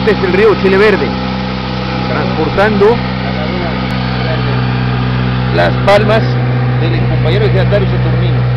Este es el río Chile Verde, transportando las palmas del compañero ejidatario Saturnino.